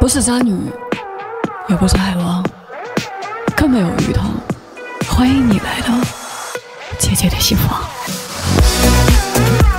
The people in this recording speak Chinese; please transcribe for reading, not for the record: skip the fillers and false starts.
不是渣女，也不是海王，更没有鱼塘。欢迎你来到姐姐的心房。